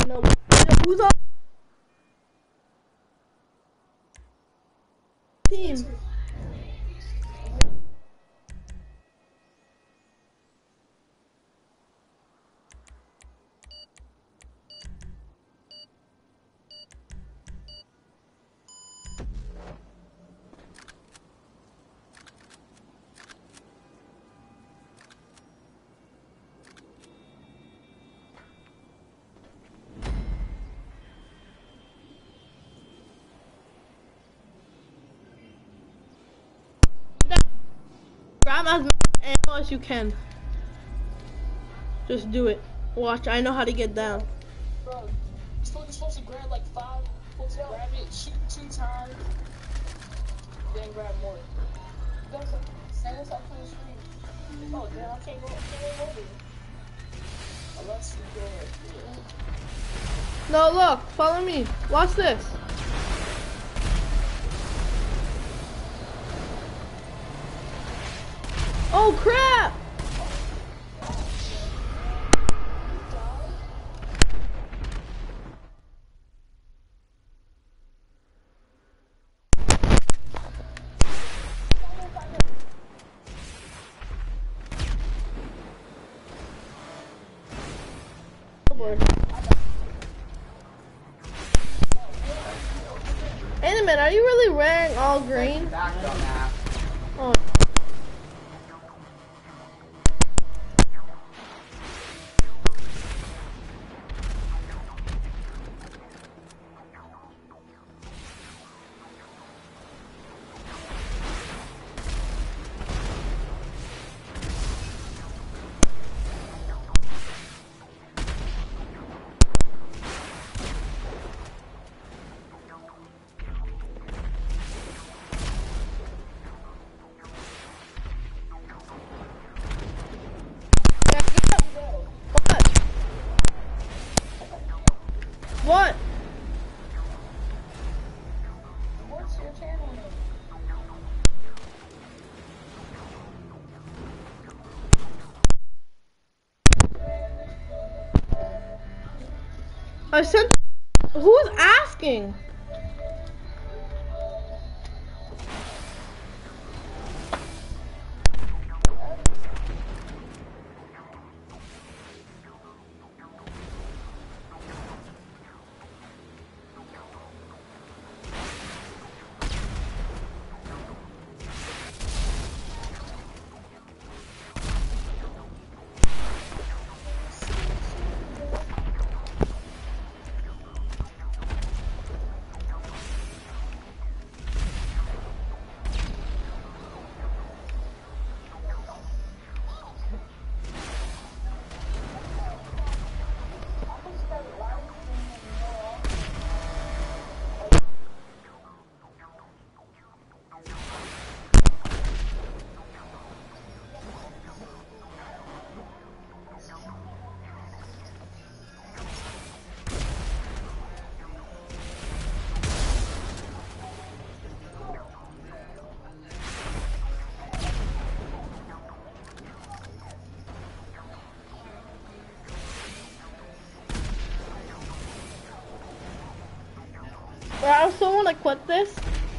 No, who's on team? Grab as much ammo as you can. Just do it. Watch, I know how to get down. Bro, you're supposed to grab like 5. You're supposed to grab it, shoot 2 times, then grab more. That's a stop playing screen. Oh, damn, I can't go over. Unless you go right here. No, look, follow me. Watch this. Oh crap! Wait a minute, are you really wearing all green? Oh. What? What's your channel name? I sent. Who's asking? I also want to quit this.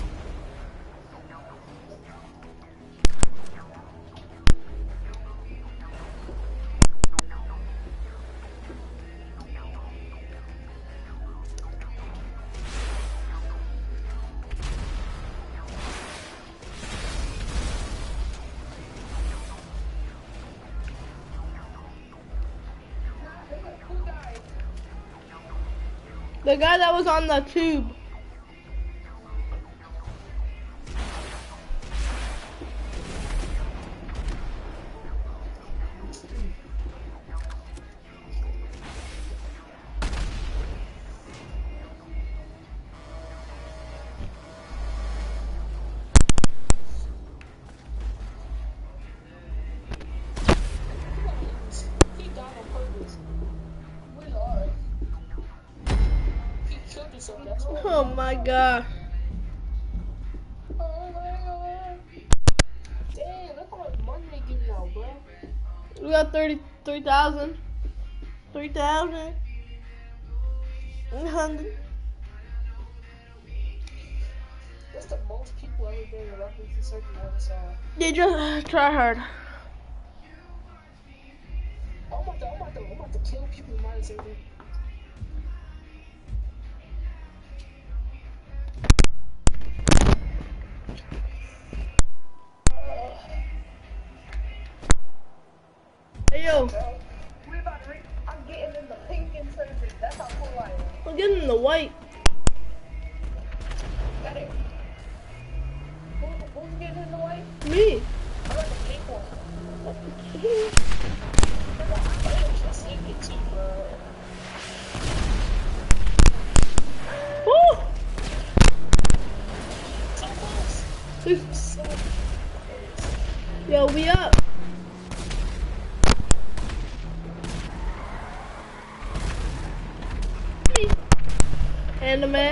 The guy that was on the tube. He died on purpose. We are. He killed himself, that's why. Oh my god. Oh my god. Damn, look how much money they give now, bro. We got 33,000. 3,000. That's the most people ever been in a reference circle I ever saw. They just try hard. I'm about to kill people in my circle. Hey yo. I'm getting in the pink insurgent. That's how cool I am. I'm getting in the white. Got it. Who's getting in the white? Me. I got the pink one. Woo! So close. Yo, we up. And the man.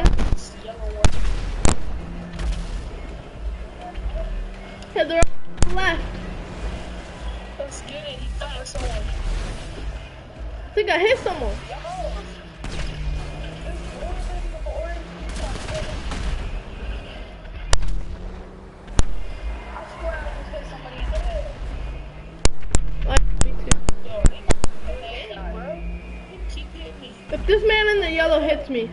Yeah, they're on the left. Let's get it. He found someone. I think I hit someone. Me too. If this man in the yellow hits me.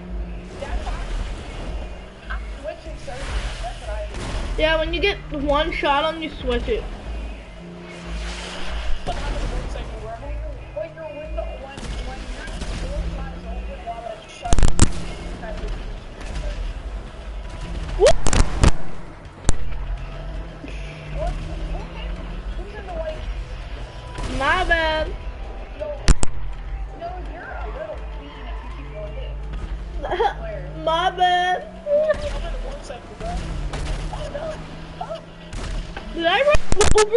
I'm switching surgeons. That's what I do. Yeah, when you get one shot on you, switch it. But how does it work second where when your window when your door flies open while it's shut, that's it. Who's in the white? My bad. No, you're a little queen if you keep going in. My bad. I'm in 1 second, bro. Oh no. Oh. Did I run over?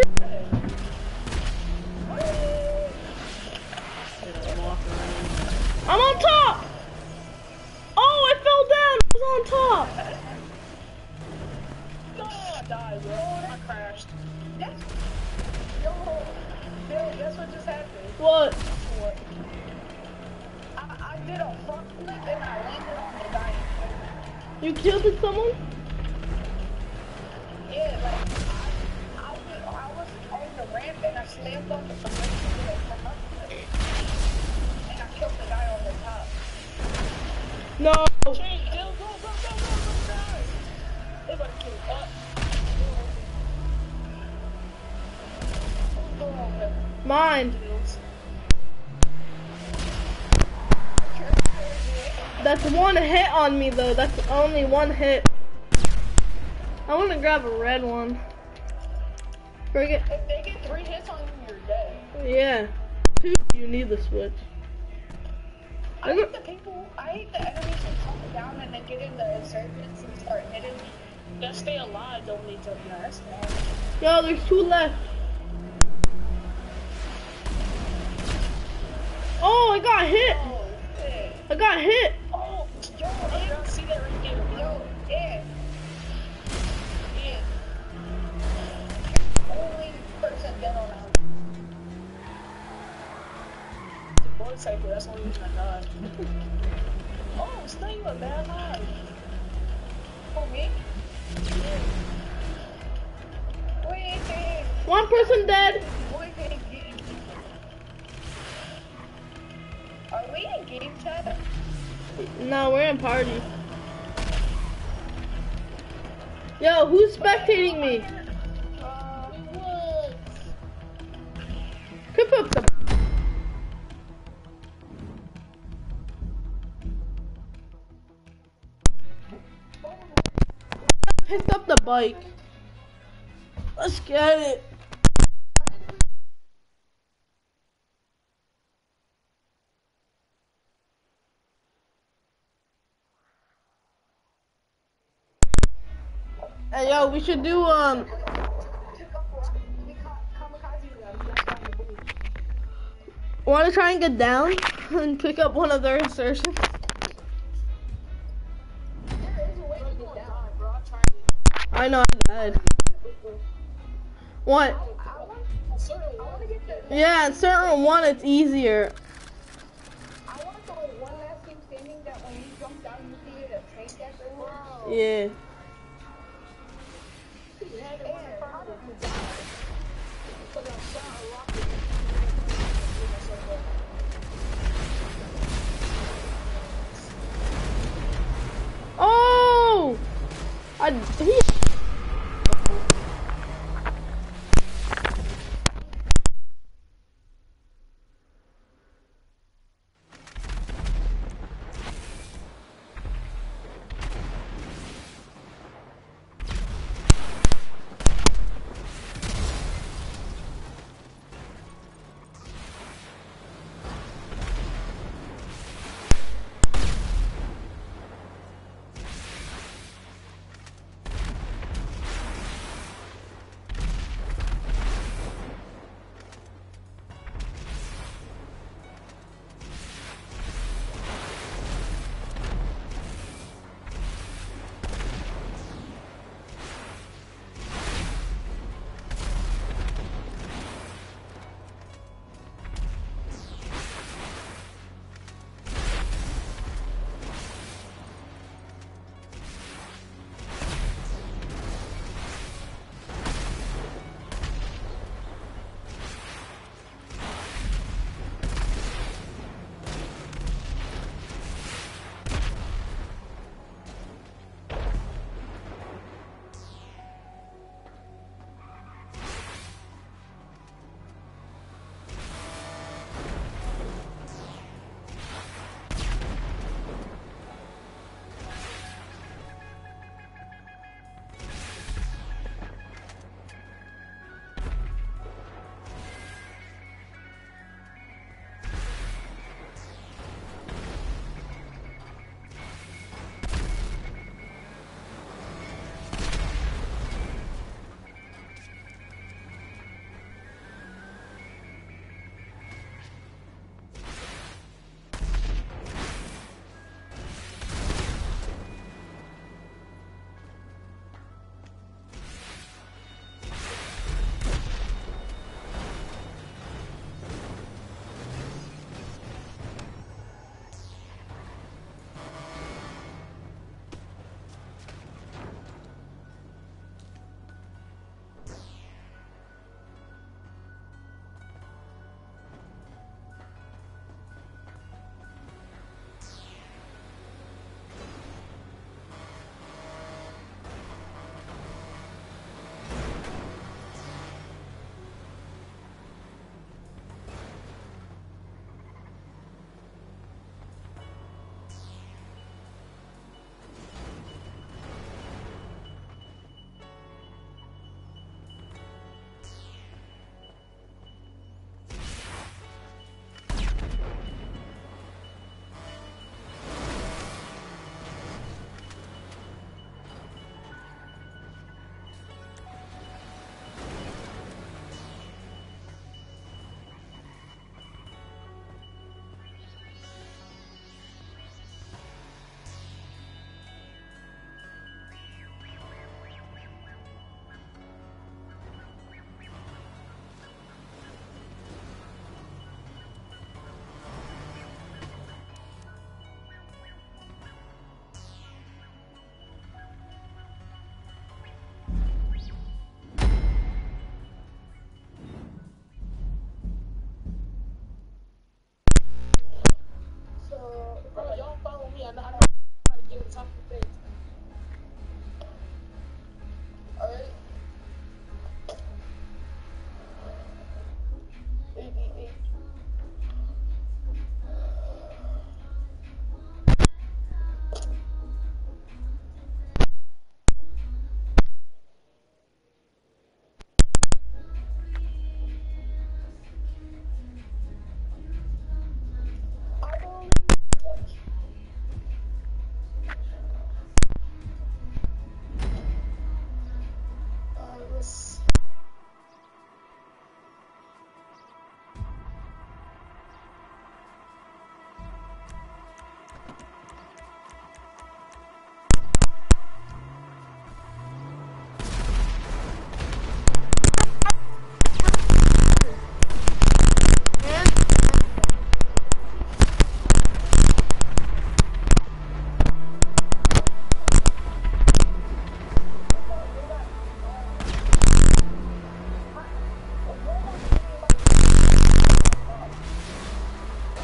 I'm on top. Oh, I fell down. I was on top. No, I died, bro. I crashed. Yes. Yo, Bill, guess what just happened? What? What? I did a front flip and I landed on the guy. You killed someone? Yeah, like I was on the ramp and I stamped on the front and I killed the guy on the top. No. Change, Bill, go, guys. They about to kill up. Who's going on there? Mine. That's one hit on me though. That's only one hit. I want to grab a red one. Forget. If they get 3 hits on you, you're dead. Yeah. 2, you need the switch. I hate the enemies who come down and then get in the insurgents and start hitting me. Just stay alive, don't need to mess. Yo, there's 2 left. Oh, I got hit. Oh, shit. I got hit. Oh, yo, I don't see that right there. Yo, yeah. Yeah. Only person dead on that. The motorcycle, that's the only reason I died. Oh, it's not even a bad lie. For me? Yeah. Wait. One person dead. Are we in game chat? No, we're in party. Yo, who's spectating me? Pick up the. Picked up the bike. Let's get it. Hey, yo, we should do, want to try and get down and pick up one of their insertions? I know, I died. What? Yeah, in certain one it's easier. I want to throw one last team standing that when Yeah. He had it right in front of him. Because I shot a rocket. Oh! He.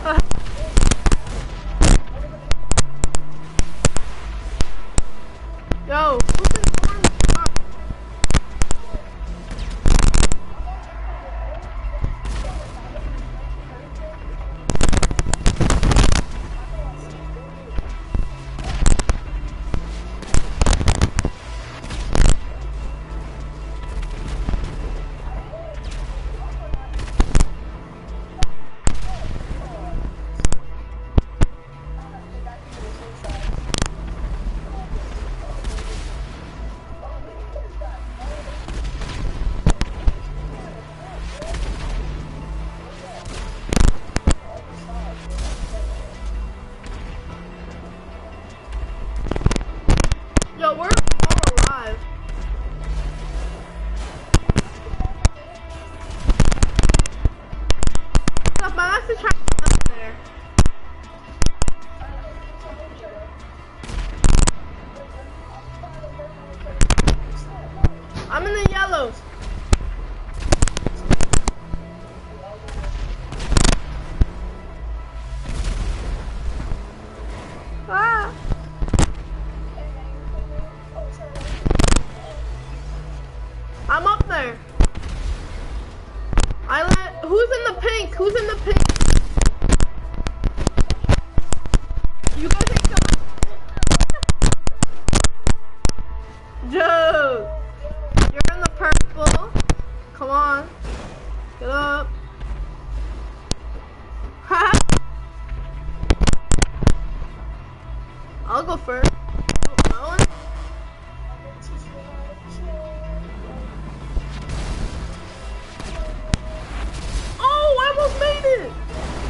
Yo, who's in orange? Yo, we're all alive. Stop, my ass is trying to get up there. I'm in the yellows. Ah. I'm up there. Who's in the pink? Who's in the pink? You guys ain't coming. Dude, you're in the purple. Come on, get up. I'll go first. Oh, I almost made it.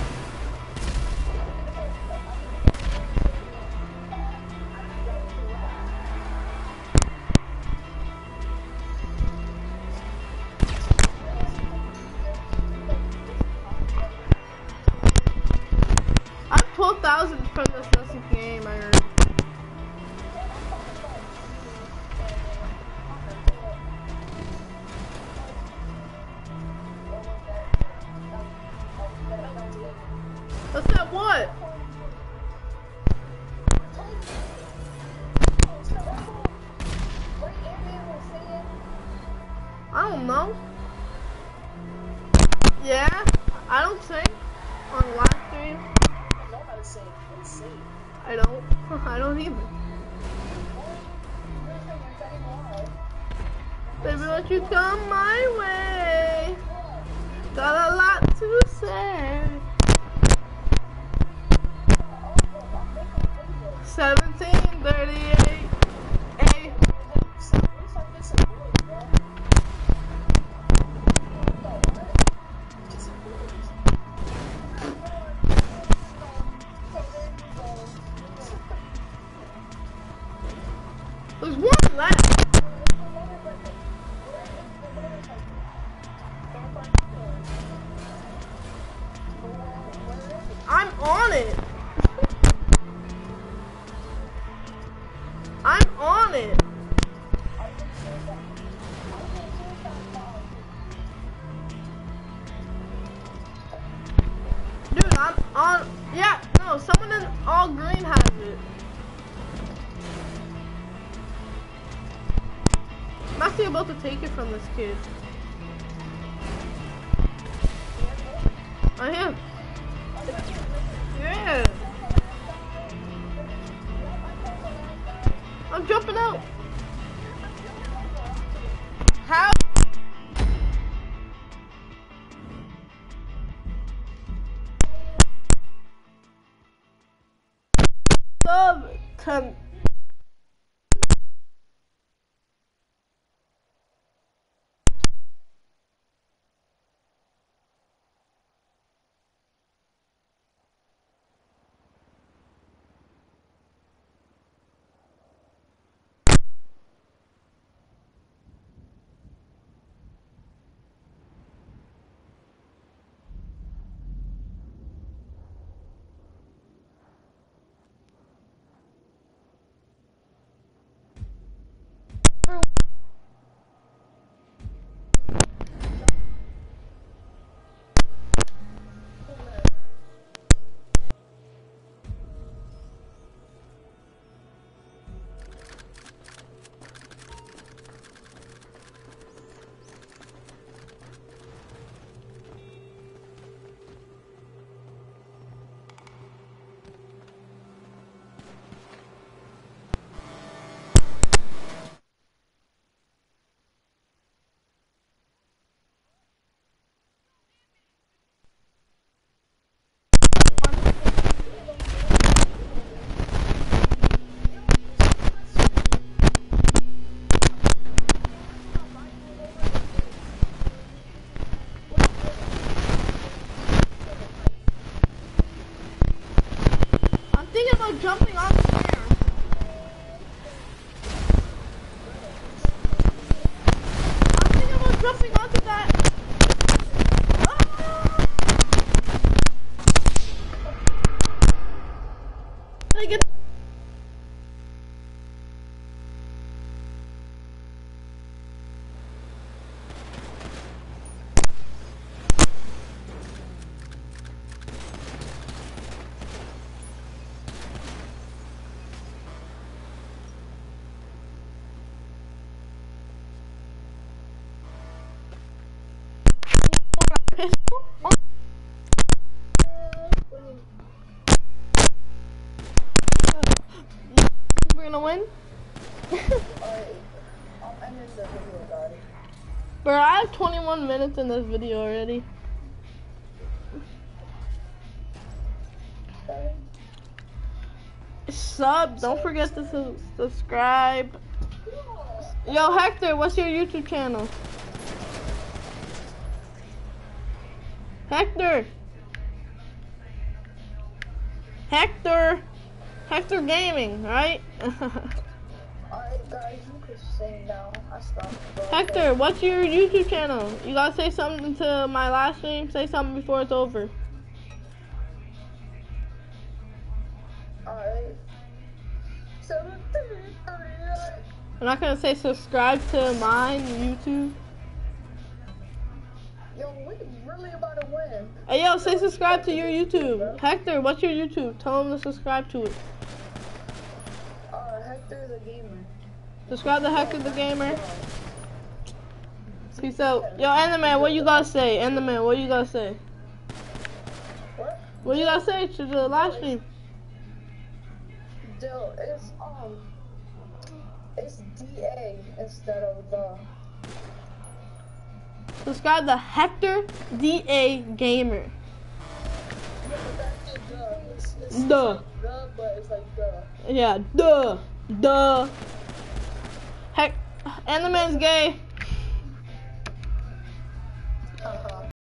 I'm 12,000 from this messy game, I heard. What's that what? I don't know. Yeah, I don't sing on live stream. I know how to sing. Let's sing. I don't. I don't even. Baby, won't you come my way? Got a lot to say. 1738. Hey. There's one left. I'm on it. I'm on it. Dude, I'm on. Yeah, no, someone in all green has it. I'm actually about to take it from this kid. I am. Yeah. I'm jumping out. How? Sub thinking about jumping on the there. I'm thinking about jumping onto that. Ah! Like it's we're gonna win. I'm ending the video, guys. Bro, I have 21 minutes in this video already. Okay. Sub, don't forget to subscribe. Yo, Hector, what's your YouTube channel? Hector! Hector Gaming, right? Alright, guys, you can sing now. I stopped. Hector, what's your YouTube channel? You gotta say something to my last stream. Say something before it's over. Alright. I'm not gonna say subscribe to mine, YouTube. Yo, we really about to win. Hey, yo, say subscribe to your YouTube. Hector, what's your YouTube? Tell him to subscribe to it. Hector the Gamer. Subscribe to Hector the Gamer. Peace out. Yo, Enderman, what you gotta say? Enderman, what you gotta say? What? What you gotta say to the live stream? Dill, it's DA instead of the. Subscribe to Hector DA Gamer. Duh. But it's like the. Yeah, duh. Enderman's gay.